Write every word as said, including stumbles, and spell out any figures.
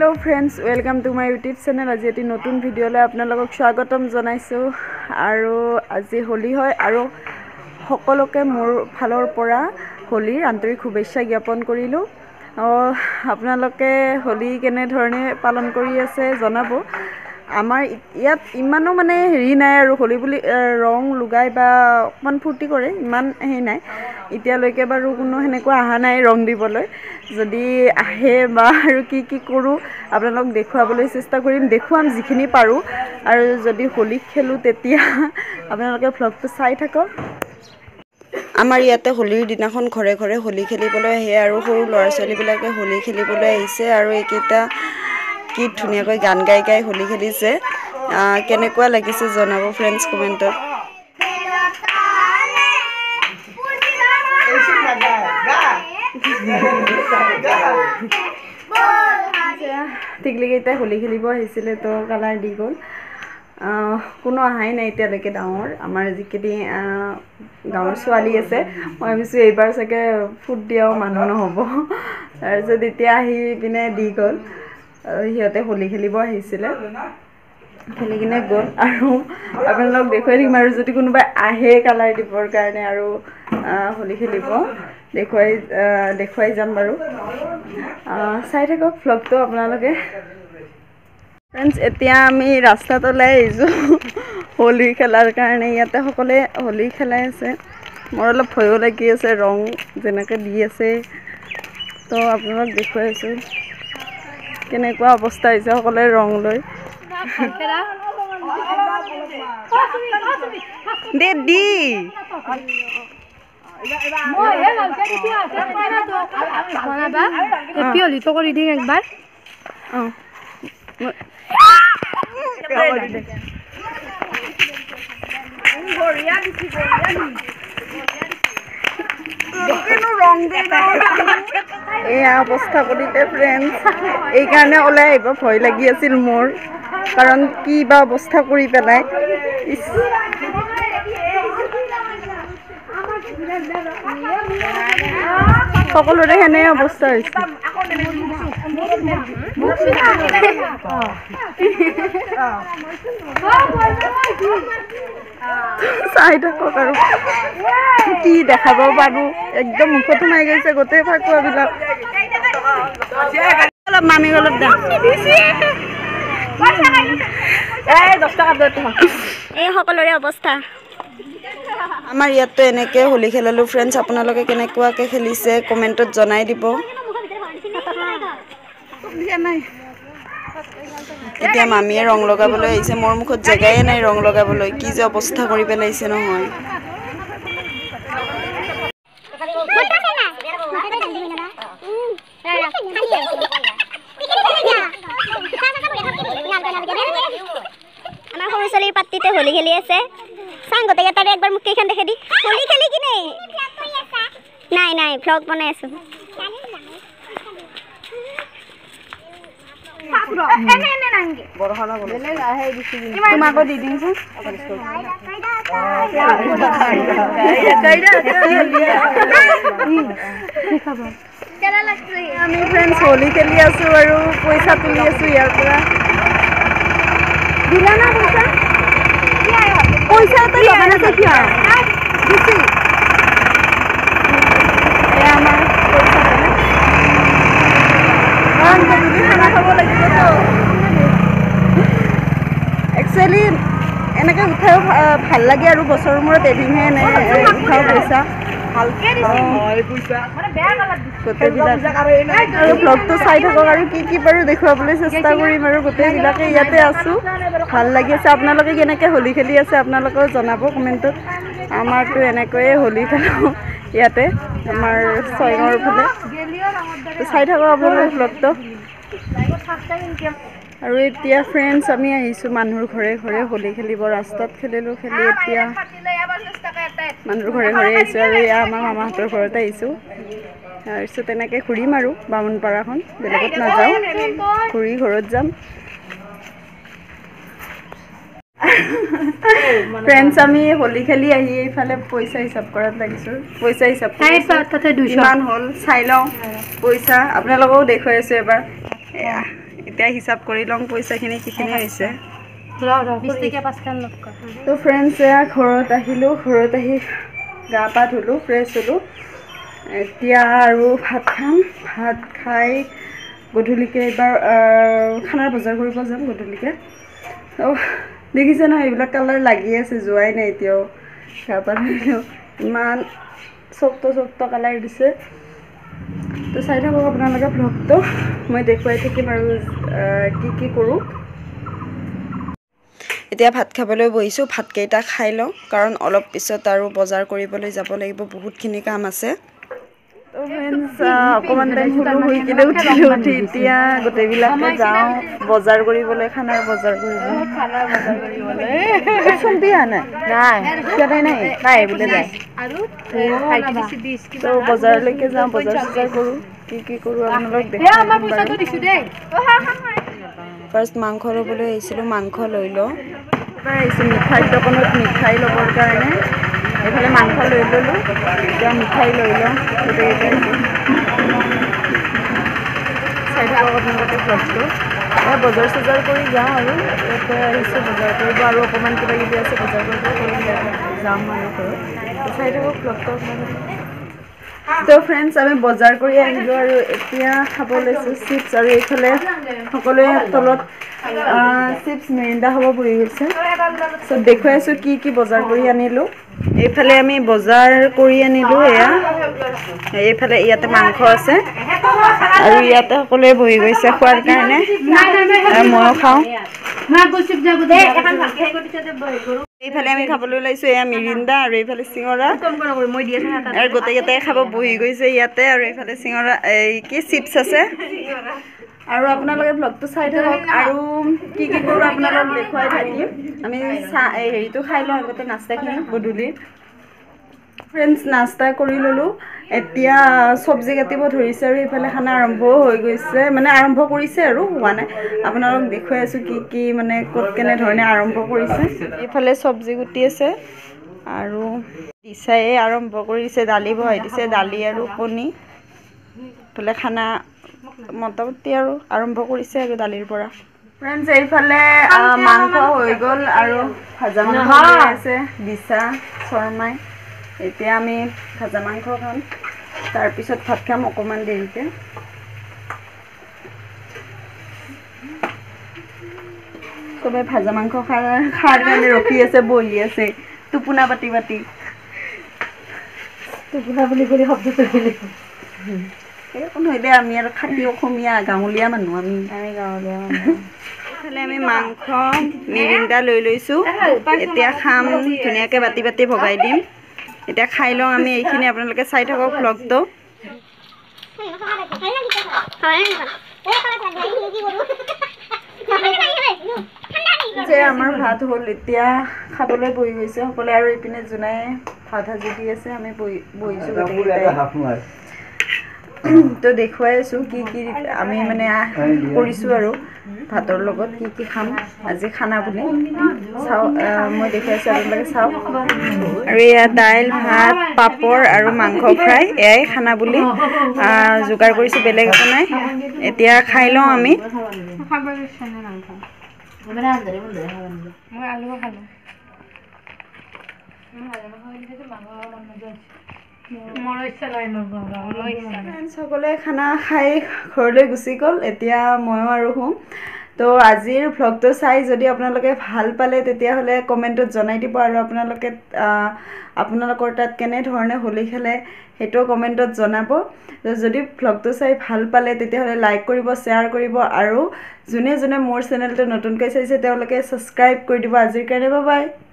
Hello friends, welcome to my YouTube channel. আজি এটি নতুন ভিডিওলৈ আপোনালোকক স্বাগতম জনাইছো আৰু আজি হোলি হয় আৰু সকলোকে মোৰ ফালৰ পৰা হোলিৰ আন্তৰিক শুভেচ্ছা জ্ঞাপন কৰিলো। আপোনালোকে হোলি কেনে ধৰণে পালন কৰি আছে জনাব। আমাৰ ইয়াত ইমানো মানে হেৰি নাই আৰু হোলি বুলি ৰং লগাই বা অকমান ফুৰ্তি কৰে ইমান হে নাই। এতিয়ালৈকে বাৰু কোনো হেনেকুৱা আহা নাই ৰং দিবলৈ। যদি আহে বা আৰু কি কি কৰো আপোনালোক দেখুৱাবলৈ চেষ্টা কৰিম, দেখুৱাম যিখিনি পাৰো আৰু যদি হোলি খেলো তেতিয়া আপোনালোকে ভ্লগটো চাই থাকক। আমাৰ ইয়াতে হোলিৰ দিনাখন ঘৰে ঘৰে হোলি খেলিবলৈ আহে আৰু সৰু ল'ৰা ছোৱালীবিলাকে হোলি খেলিবলৈ আহিছে আৰু এইকেইটা কি ধুনীয়াকৈ গান গাই গাই হোলি খেলিছে। কেনেকুৱা লাগিছে জনাব ফ্ৰেণ্ডছ কমেণ্টত। টিকলিকেইটাই হোলি খেলিব আহিছিলে তো কালাৰ দি গ'ল। কোনো অহাই নাই এতিয়ালৈকে ডাঙৰ আমাৰ যিখিনি গাঁৱৰ ছোৱালী আছে মই ভাবিছোঁ এইবাৰ চাগে ফুট দিয়াও মানুহ নহ'ব। তাৰপিছত এতিয়া আহি পিনে দি গ'ল। সিহঁতে হোলি খেলিব আহিছিলে, খেলি কিনে গ'ল আৰু আপোনালোক দেখুৱাই থাকিম আৰু যদি কোনোবাই আহে কালাৰ দিবৰ কাৰণে আৰু হোলি খেলিব দেখুৱাই দেখুৱাই যাম বাৰু। চাই থাকক ভ্লগটো আপোনালোকে। ফ্ৰেণ্ডছ এতিয়া আমি ৰাস্তাত ওলাই আহিছোঁ হোলি খেলাৰ কাৰণে। ইয়াতে সকলোৱে হোলি খেলাই আছে। মোৰ অলপ ভয়ো লাগি আছে, ৰং যেনেকৈ দি আছে তো আপোনালোক দেখুৱাই আছোঁ কেনেকুৱা অৱস্থা হৈছে সকলোৱে ৰং লৈ। দে দি একবাৰ এয়া অৱস্থা কৰিতে ফ্ৰেণ্ডছ। এইকাৰণে ওলাই আহিব ভয় লাগি আছিল মোৰ, কাৰণ কি বা অৱস্থা কৰি পেলাই। সকলোৰে সেনে অৱস্থা হৈছে। চাই থাকক আৰু কি দেখাব পাৰো। একদম মুখত সোমাই গৈছে গোটেই ফাকুৱাবিলাক। অলপ মামি অলপ দাম এই সকলোৰে অৱস্থা। আমাৰ ইয়াতো এনেকৈ হোলি খেলালোঁ ফ্ৰেণ্ডছ। আপোনালোকে কেনেকুৱাকৈ খেলিছে কমেণ্টত জনাই দিব। এতিয়া মামীয়ে ৰং লগাবলৈ আহিছে। মোৰ মুখত জেগাই নাই ৰং লগাবলৈ, কি যে অৱস্থা কৰি পেলাইছে নহয়। আমাৰ সৰু ছোৱালীৰ পাত্তিতে হোলি খেলি আছে। চাং গোটেইকেইটাৰে একবাৰ মোক কেইখন দেখে দি হোলি খেলি কিনে। নাই নাই ভ্লগ বনাই আছো। তোমাকো দি দিম আমি ফ্ৰেণ্ডছ হোলি খেলি আছো আৰু পইচা তুলি আছো ইয়াৰ পৰা। দিলা না পইচা? পইচা তো লগা নাছে কিয় দিছি? এ আমাৰ পইচা খানা খাব লাগিব তো। একচুৱেলি এনেকৈ উঠাও ভাল লাগে আৰু বছৰৰ মূৰত এদিনহে এনে উঠাও পইচা গোটেইবিলাক। আৰু ব্লগটো চাই থাকক আৰু কি কি বাৰু দেখুৱাবলৈ চেষ্টা কৰিম আৰু গোটেইবিলাকে ইয়াতে আছোঁ। ভাল লাগি আছে। আপোনালোকে কেনেকৈ হোলি খেলি আছে আপোনালোকেও জনাব কমেণ্টত। আমাৰতো এনেকৈয়ে হোলি খেলোঁ ইয়াতে আমাৰ ছয়গাঁৱৰ ফালে। চাই থাকক আপোনালোকে ব্লগটো। আৰু এতিয়া ফ্ৰেণ্ডছ আমি আহিছোঁ মানুহৰ ঘৰে ঘৰে হোলি খেলিব। ৰাস্তাত খেলিলোঁ, খেলি এতিয়া মানুহৰ ঘৰে ঘৰে আহিছোঁ আৰু এয়া আমাৰ মামাহঁতৰ ঘৰত আহিছোঁ। তাৰপিছত তেনেকৈ ঘূৰিম আৰু বামুণপাৰাখন, বেলেগত নাযাওঁ, ঘূৰি ঘৰত যাম। ফ্ৰেণ্ডছ আমি হোলি খেলি আহি এইফালে পইচা হিচাপ কৰাত লাগিছোঁ। পইচা হিচাপ কিমান হ'ল চাই লওঁ পইচা। আপোনালোকেও দেখুৱাই আছোঁ এবাৰ। এয়া এতিয়া হিচাপ কৰি লওঁ পইচাখিনি কিখিনি হৈছে তো ফ্ৰেণ্ডছ এয়া ঘৰত আহিলোঁ ঘৰত আহি গা পা ধুলোঁ ফ্ৰেছ হ'লোঁ এতিয়া আৰু ভাত খাম ভাত খাই গধূলিকে এইবাৰ খানাৰ বজাৰ কৰিব যাম গধূলিকে অঁ দেখিছে নহয় এইবিলাক কালাৰ লাগি আছে যোৱাই নাই এতিয়াও গা পা ধুলোঁ ইমান চক্ত চক্ত কালাৰ দিছে তো চাই থাকক আপোনালোকে ভ্লগটো মই দেখুৱাই থাকিম আৰু কি কি কৰোঁ এতিয়া ভাত খাবলৈ বহিছোঁ ভাতকেইটা খাই লওঁ কাৰণ অলপ পিছত আৰু বজাৰ কৰিবলৈ যাব লাগিব বহুতখিনি কাম আছে তো ফ্ৰেণ্ডছ অকণমান টাইম শুলোঁ শুই কিনে উঠিলোঁ উঠি এতিয়া গোটেইবিলাকে যাওঁ বজাৰ কৰিবলৈ খানাৰ বজাৰ কৰিবলৈ খানাৰ বজাৰ কৰিবলৈ চম্পি অহা নাই নাই সিহঁতে নাই নাই বোলে যায় তো বজাৰলৈকে যাওঁ বজাৰ চজাৰ কৰোঁ কি কি কৰোঁ আপোনালোক দেখাই ফাৰ্ষ্ট মাংস ল'বলৈ আহিছিলোঁ মাংস লৈ লওঁ এবাৰ আহিছোঁ মিঠাইৰ দোকানত মিঠাই ল'বৰ কাৰণে এইফালে মাংস লৈ ল'লোঁ এতিয়া মিঠাই লৈ লওঁ গোটেইকেইটাই চাই থাকক আপোনালোকে ভ্লগটো এই বজাৰ চজাৰ কৰি যাওঁ আৰু ইয়াতে আহিছোঁ বজাৰ কৰিব আৰু অকণমান কিবা কিবি আছে বজাৰ কৰিব কৰি যাম আৰু ঘৰত চাই থাকক ভ্লগটো আপোনালোকে তো ফ্ৰেণ্ডছ আমি বজাৰ কৰি আহিলোঁ আৰু এতিয়া খাব লৈছোঁ চিপছ আৰু এইফালে সকলোৱে তলত চিপছ মেৰিণ্ডা হ'ব বহি গৈছে চ' দেখুৱাই আছোঁ কি কি বজাৰ কৰি আনিলোঁ এইফালে আমি বজাৰ কৰি আনিলোঁ এয়া এইফালে ইয়াতে মাংস আছে আৰু ইয়াতে সকলোৱে বহি গৈছে খোৱাৰ কাৰণে ময়ো খাওঁ এইফালে আমি খাবলৈ ওলাইছোঁ এয়া মিৰিণ্ডা আৰু এইফালে চিঙৰা আৰু গোটেইকেইটাই খাব বহি গৈছে ইয়াতে আৰু এইফালে চিঙৰা এই কি চিপছ আছে আৰু আপোনালোকে ভ্লগটো চাই থাকক আৰু কি কি কৰোঁ আপোনালোকক দেখুৱাই থাকিম আমি চাহ এই হেৰিটো খাই লওঁ আগতে নাস্তাখিনি গধূলি ফ্ৰেণ্ডছ নাস্তা কৰি ল'লোঁ এতিয়া চব্জি কাটিব ধৰিছে আৰু এইফালে খানা আৰম্ভও হৈ গৈছে মানে আৰম্ভ কৰিছে আৰু হোৱা নাই আপোনালোক দেখুৱাই আছোঁ কি কি মানে ক'ত কেনেধৰণে আৰম্ভ কৰিছে এইফালে চব্জি কুটি আছে আৰু দিচাই আৰম্ভ কৰিছে দালি বহাই দিছে দালি আৰু কণী এইফালে খানা মোটামুটি আৰু আৰম্ভ কৰিছে আৰু দালিৰ পৰা ফ্ৰেণ্ডছ এইফালে মাংস হৈ গ'ল আৰু ভাজা মাংস হৈ আছে দিচা শৰ্মাই এতিয়া আমি ভাজা মাংস খাম তাৰপিছত ভাত খাম অকণমান দেৰিকৈ চবে ভাজা মাংস খাৰ খাৰ কাৰণে ৰখি আছে বহি আছে টোপোনা পাতি পাতি টোপোনা বুলি কৰি শব্দটো বেলেগ একো নহয় দে আমি আৰু খাটি অসমীয়া গাঁৱলীয়া মানুহ আমি আমি গাঁৱলীয়া মানুহ এইফালে আমি মাংস মিৰিণ্ডা লৈ লৈছোঁ এতিয়া খাম ধুনীয়াকৈ বাতি বাতি ভগাই দিম এতিয়া খাই লওঁ আমি এইখিনি আপোনালোকে চাই থাকক ভ্লগটো যে আমাৰ ভাত হ'ল এতিয়া খাবলৈ বহি গৈছে সকলোৱে আৰু এইপিনে জোনাই ভাত সাজি দি আছে আমি বহি বহিছোঁ গোটেইকেইটাই তো দেখুৱাই আছোঁ কি কি আমি মানে কৰিছোঁ আৰু ভাতৰ লগত কি কি খাম আজি খানা বুলি চাওঁ মই দেখুৱাইছোঁ আপোনালোকে চাওক আৰু এয়া দাইল ভাত পাপৰ আৰু মাংস ফ্ৰাই এয়াই খানা বুলি যোগাৰ কৰিছোঁ বেলেগ একো নাই এতিয়া খাই লওঁ আমি সকলোৱে খানা খাই ঘৰলৈ গুচি গ'ল এতিয়া ময়ো আৰু শুম তো আজিৰ ভ্লগটো চাই যদি আপোনালোকে ভাল পালে তেতিয়াহ'লে কমেণ্টত জনাই দিব আৰু আপোনালোকে আপোনালোকৰ তাত কেনেধৰণে হোলী খেলে সেইটোও কমেণ্টত জনাব যদি ভ্লগটো চাই ভাল পালে তেতিয়াহ'লে লাইক কৰিব শ্বেয়াৰ কৰিব আৰু যোনে যোনে মোৰ চেনেলটো নতুনকৈ চাইছে তেওঁলোকে ছাবস্ক্ৰাইব কৰি দিব আজিৰ কাৰণে বাই বাই